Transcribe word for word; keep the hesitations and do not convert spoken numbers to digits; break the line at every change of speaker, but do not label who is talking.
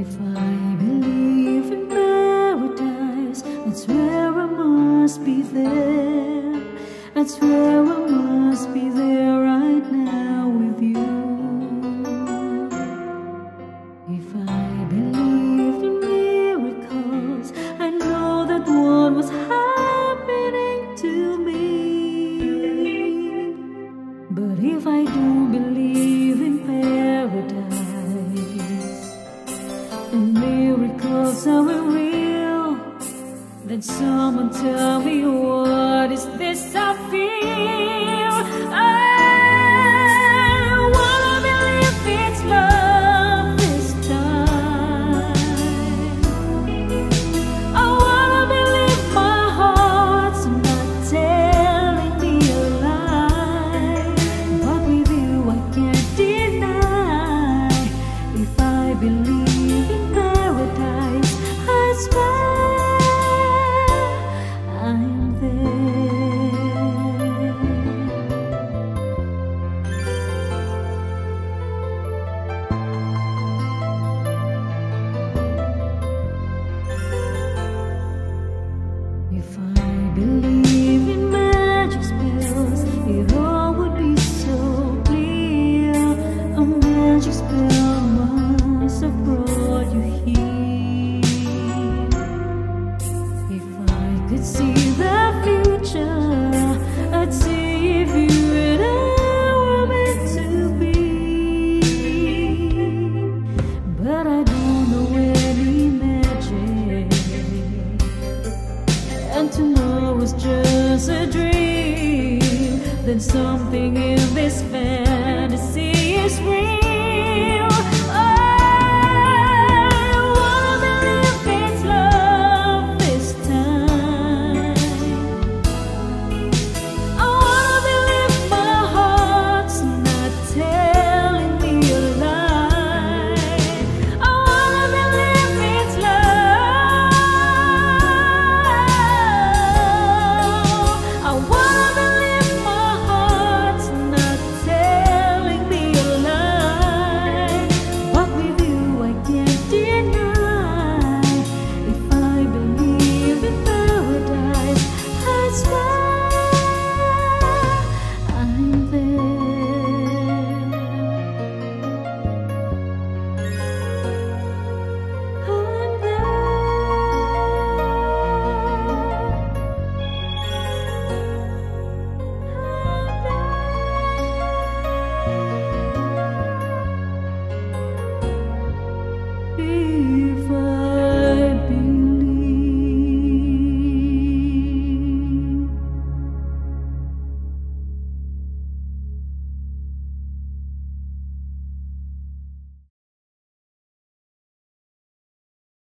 If I believe in paradise, that's where I must be there. That's where I must be there right now with you. If I believed in miracles, I know that what was happening to me. But if I do believe in paradise and miracles are real, then someone tell me, what is this I feel? I wanna believe it's love this time. I wanna believe my heart's not telling me a lie. But with you I can't deny. If I believe in paradise, I swear I'm there. If I believe in magic spells, it all would be so clear. A magic spell